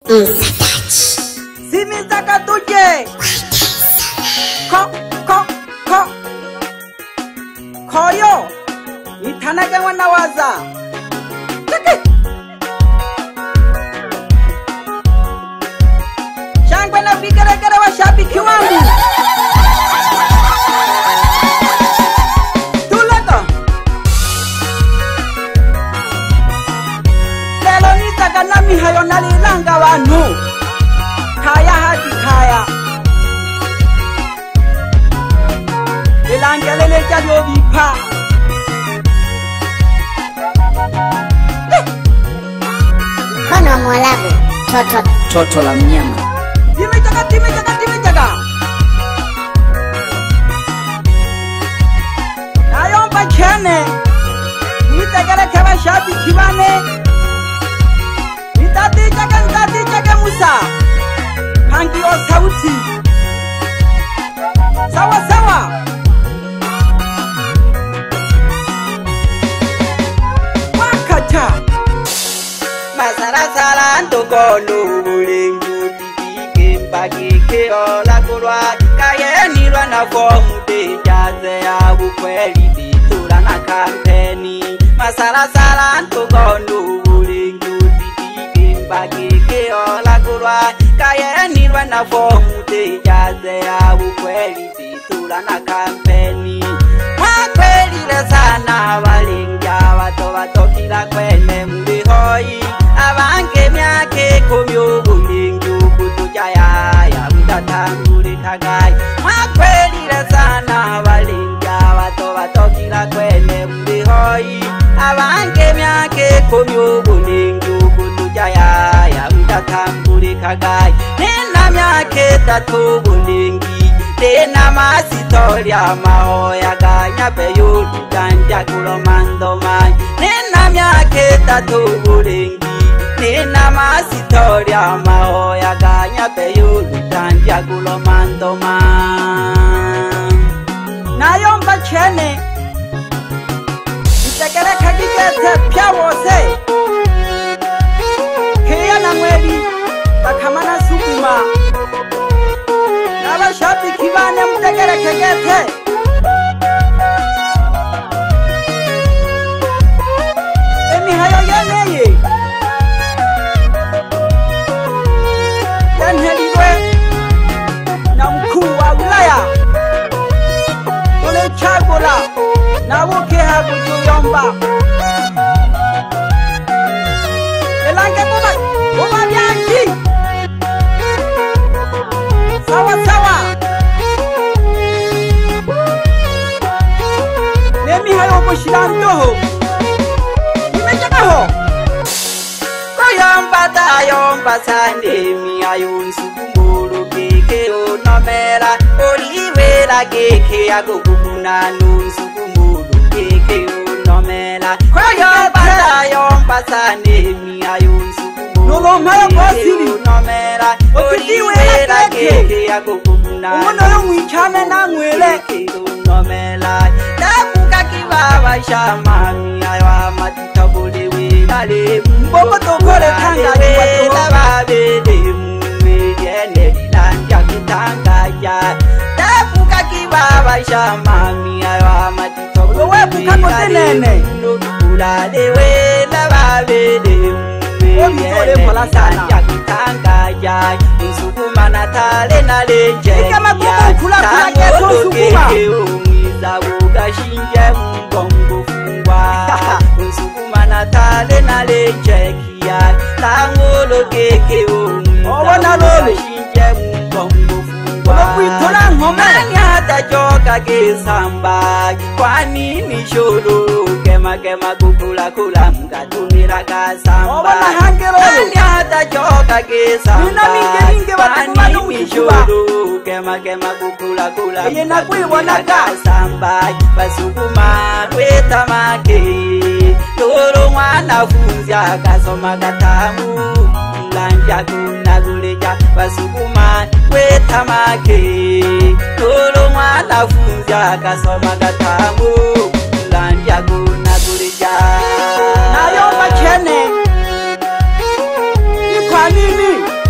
Simitaka tuje. Ko. Koyo. Itanage wanawaza. Shangwe na vigeregere washabiki wangu. Tuleka. Lelo nitakanami hayo nalilanga wanu. Kaya hadi kaya. Ilangelele jalo bipa. Kono mwalabu Toto la mnyama. Timejaga. Nayomba chene. Nitegere keba shabi kibane. Nitati jaga Musa. Hangi o sauti. Sawa. Wakata. Masara ntokono bulengu tiki mpakike ola kurwa kayenirwa na fomu dejaze ya bukweli bitura na kampeni. Masara ntokono bulengu tiki mpakike ola kurwa kayenirwa na fomu dejaze ya bukweli bitura na kampeni. Wakwelile sana balenga bato kila kwene mlihoi. Abange myake komyo bulingu kutujaya mtatangure kagai. Wakwelile sana balenga bato kila kwene mlihoi. Abange myake komyo bulingu kutujaya mtatangure kagai. Nena myake tatu bulingi. Tena masitoria mahoya ganya peyo ganja kulomando mai. Nena myake tatu bulingi. Nena masitoria mahoya ganya peyo ganja kulomando mai. Nayomba chene. Itegere kagigete pya wose. Kaya na mweli bakamana sukuma. Abashabiki bane mutegere kegete. Emihayo yeneye. Yanheliwe na mkuu wa wilaya. Ole Chagola na woke habu Juyomba. Elange boma byanki. Sawa. Nemi hayo mushirandoho. Nimejagaho. Koyomba sandemi ayunsu kumuru keke onomera. Oliwera keke agoguna nunsu kumuru keke onomera. Koyomba sandemi ayunsu kumuru keke onomera. Oliwera keke agoguna nunsu kumuru keke onomera. Dabuka kibaba shamami aywa matitabule we. Mboko tokole tangale babele mwede dilanja kitangaya. Dabuka kibaba shamami aywa matitabule we bukakotenene. Ulale we babele mwede dilanja kitangaya. Nsukuma natale na lenje. Kama kukula keso sukuma. Umiza shinje mbongo fungwa. Nsukuma natale na lenje kia. Tangolo keke umiza shinje mbongo fungwa. Nani hata choka kisamba. Kwa nini sholo kema kukula mkatumira kasamba. Nani hata choka kisamba. Kwa nini sholo kema kukula mkatumira kasamba. Basukuma kweta make. Toro mwanafunzi akasoma katamu. Mlanja kuna guleja. Basukuma kweta make. Toro mwanafunzi akasoma katamu. Mlanja kuna guleja. Nayomba chene. Ni kwa nini?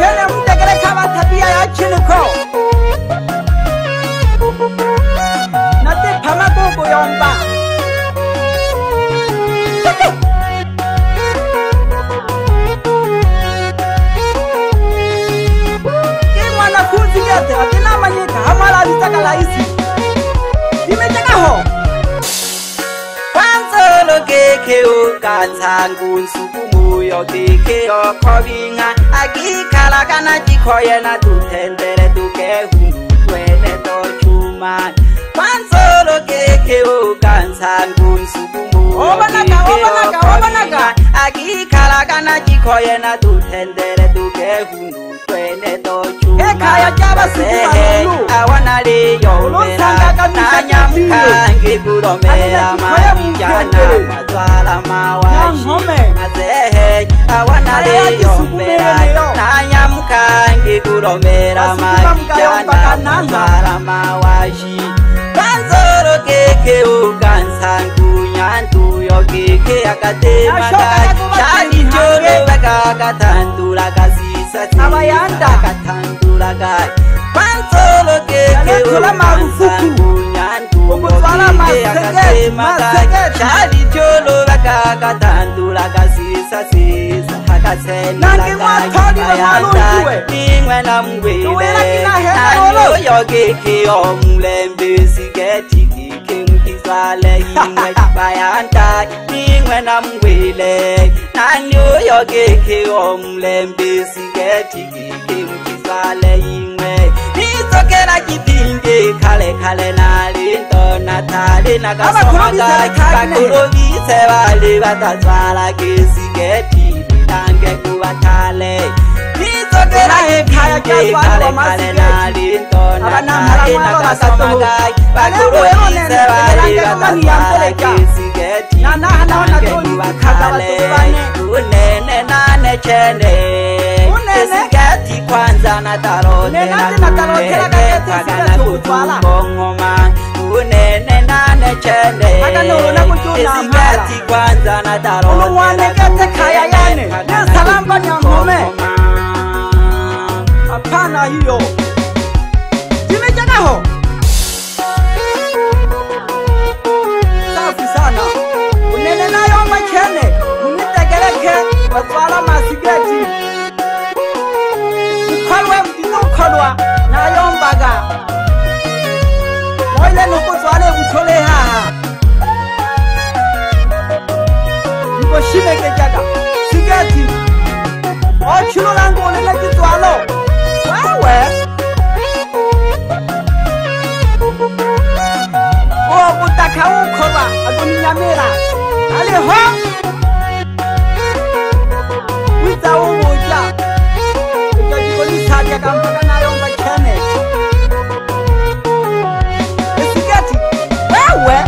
chene mtegele kama tabia ya chinuko nate pama gogo yomba kimwana kuzigete atina manyika hamala litaka laisi imetaka ho panzolo keke ukanzangu nsukumu yo keke yo kovinga akikala kana chikoye na tutendere tukehungu twene tochuma panzolo keke ukanzangu nsukumu yo keke yo kovinga akikala kana chikoye na tutendere tukehungu twene tochuma ekaya jaba siku awana liyo mera nanya mkangi kuromera mabijana mazwala mawashi mazehe awana liyo mera nanya mkangi kuromera mabijana mazwala mawashi panzoro keke ukansangu nyantu yo keke akatemaka shani cholo baka katandula kasisa abayanda katandula kai panzoro keke ukansangu nyantu yo keke akatemaka shani cholo baka katandula kasisa sisa hakatendula kai ayanda ningwe na mwele nanyo yo keke omulembe sigeti kisale imwe bayanta ningwe na mwele nanyo yo keke omulembe sigeti kisale imwe nizokera kitinge kale kale nalinto natale nakasamaga kakurobise bali batazala kisigeti bitange kubatale nizokera kitinge kale kale nalinto natale nakasamaga kakurobise bali batazala kisigeti bitange kubatale unene nane chene kisigeti kwanza natarotela kagana kutumbongoma unene nane chene kisigeti kwanza natarotela kaya yane salamba nyangome hapana hiyo zimejanaho safi sana unene nayo machene munitegeleke watwala masigeti ukalwe mdinokolwa nayo mbaga moile nukuzwale utole haha nikoshime kejaga sigeti ochulo langu unene kitwalo wewe utaka ukolwa aguninyamira aliho wita umuja ikajikolishaja kampaka nayo mbachene esigeti wewe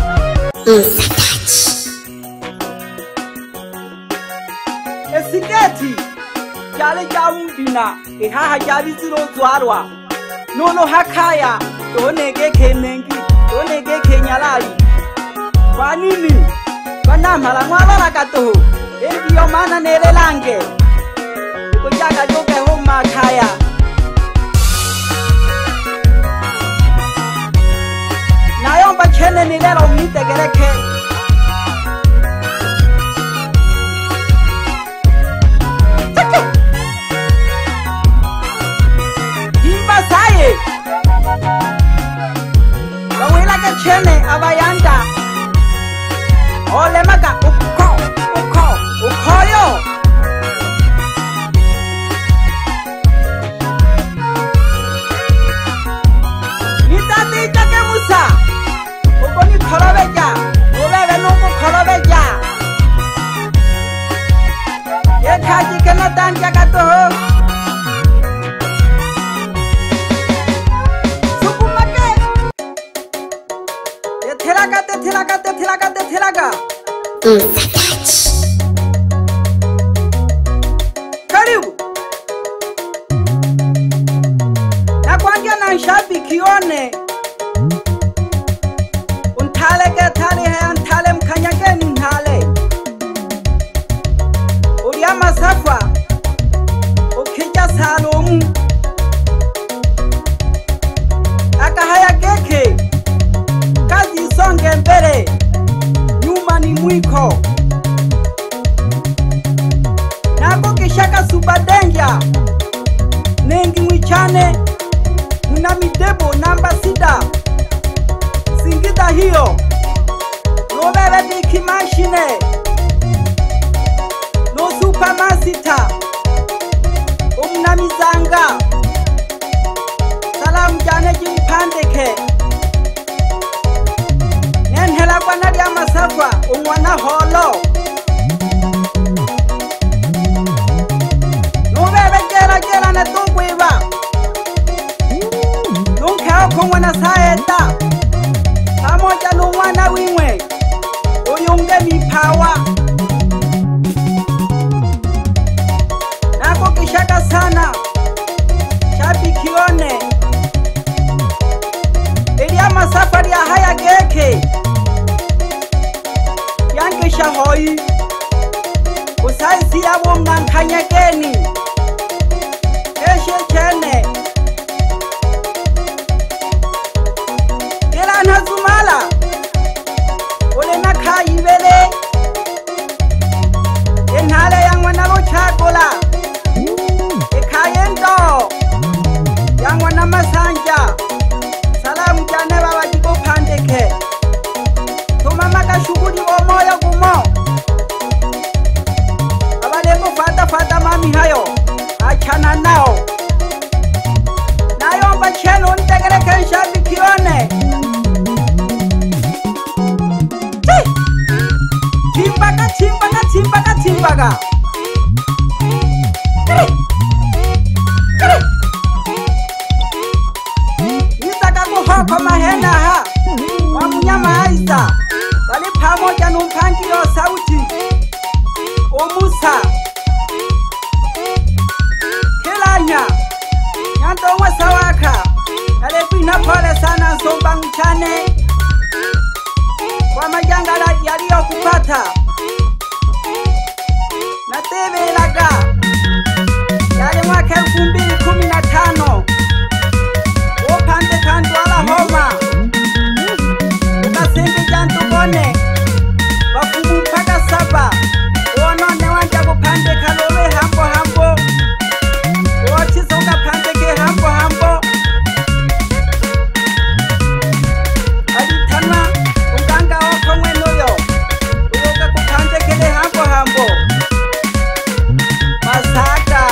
esigeti jale jamumbina ihaha jabiziro zwarwa nono hakaya donege kenengi donege kenyalali kwa nini banamala mwalala katoho ndiyo maana nelelange kujaga joke homa kaya nayomba chene nilelo mitegereke imbasaye wawela ke chene abayanda ole maka ukoyo nitati take musa ukoni kholobeja ubebe nuko kholobeja ekhaji kana tanja kato sukumake thelaga karibu nakwambia na shabiki one untale ke thale hai untale mkhanyake ni ntale uria masafa ukija salo kishaka super danger nengi mwichane nina midebo namba 6 Singida hiyo no bebe biki machine no supermaster umnamizanga salamu jane jimpandeke nenhela kwa nadia masafa umwana holo no bebe gera na tungwiba nunkao kongwana saeta pamoja n'umwana w'imwe uyunge mipawa nako kishaka sana shabikione Elia masafari ya haya geke yankisha hoi usaisi yabo mnankanyageni eshe chene Kila nazumala Ole naka ibele Enhale yangwana lo chakola Ekayendo Yangwana masanja Salamu jane baba jiko pandeke Tumamaka shuguri omoyo gumo Abaleko fata mami hayo Achana nao Nayomba cheno ntegere kensha bikione Chimbaga Nitaka kuhoko mahena ha Wamunyama aisa Wali pamoja numpangi yo sauti Umusa Kilanya Nyanto sawaka Kalepu inapole sana nsomba mchane Kwa majangala yaliyo kupata na TV laga yale mwaka 2015 upande kandu ala homa ukasenge jantu bone wakumu mpaka 7 uonone wanja kupande kalole hambo uochisoka pande ke hambo alitanwa unganga wako mwenoyo uyoka kupande kele hambo Masaka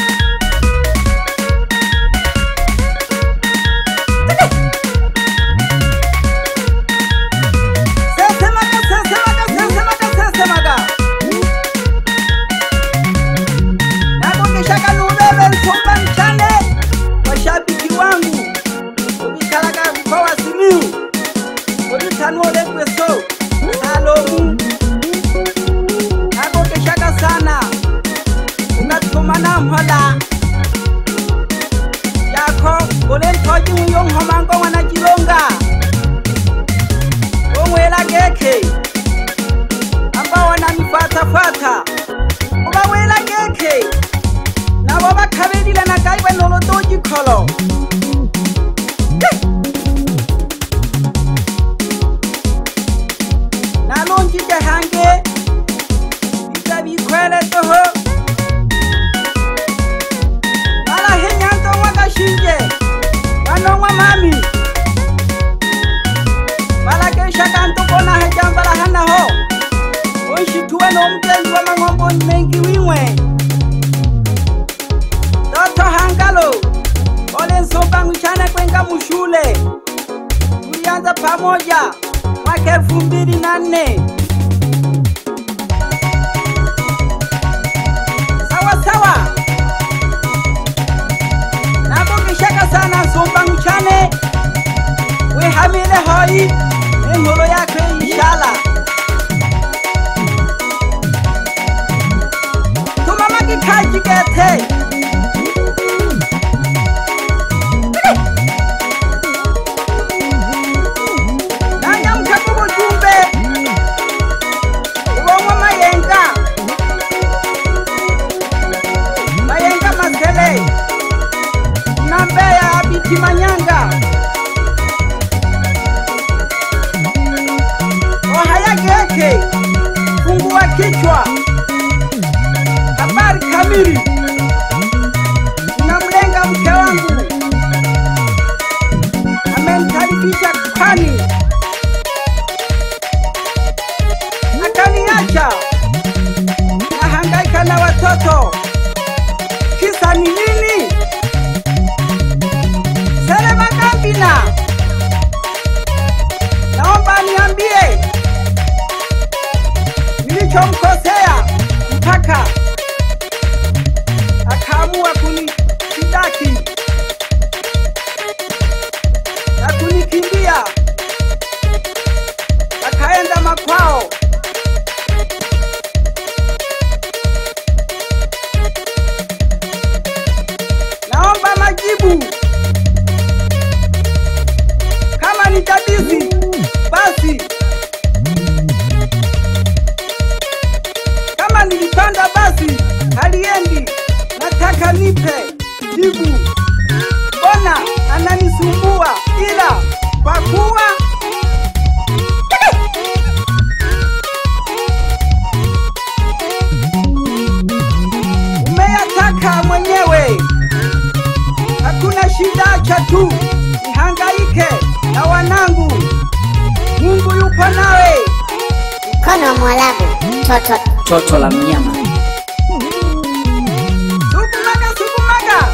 Sesemaga Nako kishaka nubebe nsomba mchane Washabiki wangu Ubikalaga kwa wasimiu Ubitanuole kweso Salomu Nako kishaka sana Unatumana mhola Yako Ule ntoji uyong homango wanajilonga Umwela geke Amba wanamifata Ubawela geke Na waba kabedila na gaiba nolotoji kolo Na lonji jahange Itabi kwele toho Shinje Wanongwa mami Walakesha kanto kona hejambala hana ho Onshituwe no mtenzi wa mangombo mengi wimwe Toto hangalo Ole nsoba mchane kwenga mushule Tulianza pamoja mwaka 2004 Sawa Shaka sana nsomba mchane Wehamile hoi Ngolo yake inshallah Tumamaki kaji gete Nanya mkakubu jumbe pili namlenga mke wangu, amenikaribisha kwani akaniacha nahangaika na watoto. Kisa ni nini? Selema Gambina, naomba niambie nilichomkosea mpaka akaamua kunishitaki na kunikimbia akaenda makwao. Naomba majibu. Kama ni kabisi basi, kama nilipanda basi haliendi. Nataka nipe jibu. Mbona ananisumbua? Ila kwa kuwa umeyataka mwenyewe, hakuna shida. Acha tu nihangaike na wanangu. Mungu yupo nawe. Mkono wa Mwarabu, toto la mnyama. Sukumaga, sukumaga.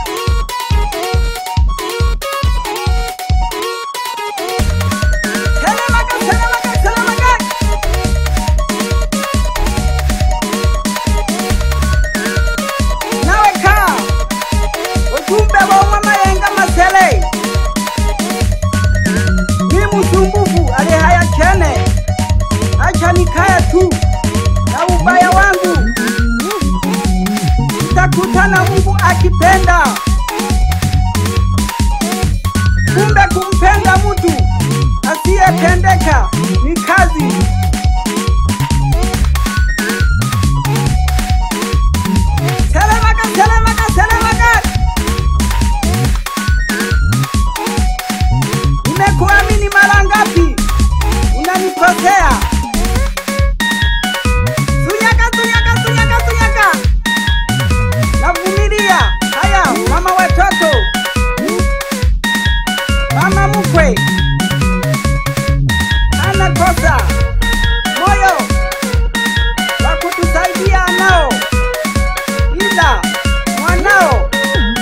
Selemaga, selemaga, selemaga. Nawe kaa ujumbe wa mama yenga masele. Ni msumbufu alihaya chene. Acha nikaya tu na ubaya wangu. Nitakutana Mungu akipenda. Kumbe kumpenda mtu asiyependeka ni kazi. Selemaga, selemaga, selemaga. Nimekuamini mara ngapi unanikosea? Tunyaka, tunyaka, tunyaka, tunyaka. Navumilia. Haya mama watoto, mama mkwe anakosa moyo wa kutusaidia nao, ila mwanao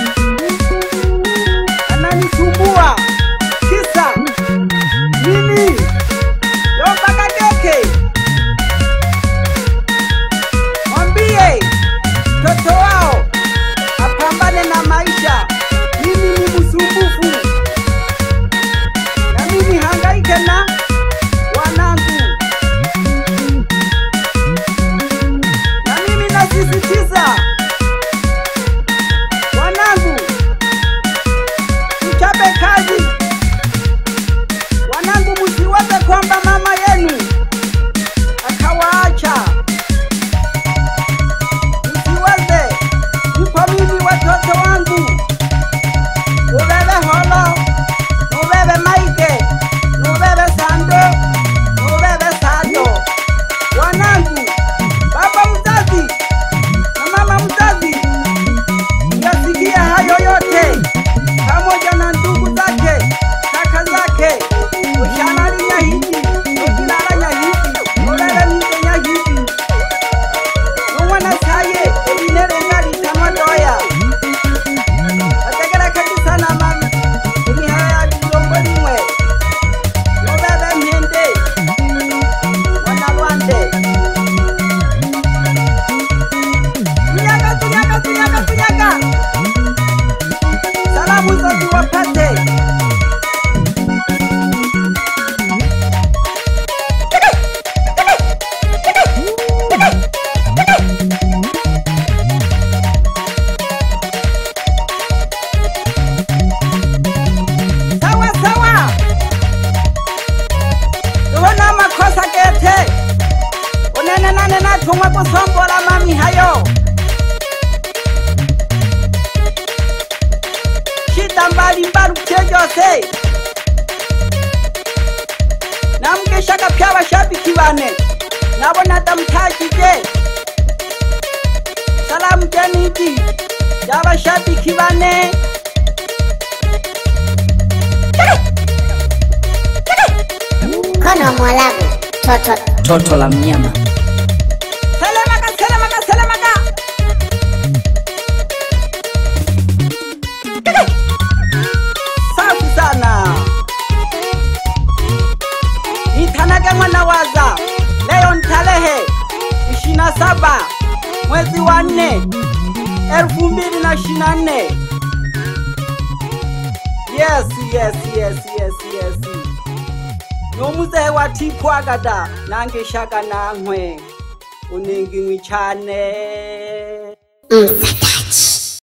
ananisumbua. Kisa nini? Yomba Kageke, mwambie mtoto wao apambane na maisha. Mimi ni msumbufu na mimi hangaike na wanangu, na mimi nasisitiza wanangu, mchape kazi. Wanangu, msiwaze kwamba mama yenu akawaacha. Msiwaze, yupo mimi, watoto wangu. Ubebe Holo, ubebe Maige, ubebe Sando, ubebe Sado. Wanangu, baba mzazi na mama mzazi yasikia hayo yote, pamoja na ndugu zake, kaka zake. Ushalali nyahidi, ukilala nyahidi, ubebe mike nyahidi. Mwana saye, elinere ngali tamadoya. Ategera kabisa na mama, unihaya jilongoli mwe. Ubebe mhende, wanalwande. Tunyaga, tunyaga, tunyaga, tunyaga. Salamu zote wapate. Sawa sawa. Tuona makosa gete. Unene nane na tumwa kusombola mami hayo. Shida mbalimbali chejose. Namkeshaka pya bashabiki bane. Nabona tamtakije. Salamu je Benidi y'abashabiki bane Mkono wa Mwarabu, Toto la mnyama. Selemaka safi sana. Nitanage mwana waza leo ntalehe 27 mwezi wa 4 2024. Yes. Nomuzehe watipwagada nange shaka nankwe unengi ngwichane Msakaji.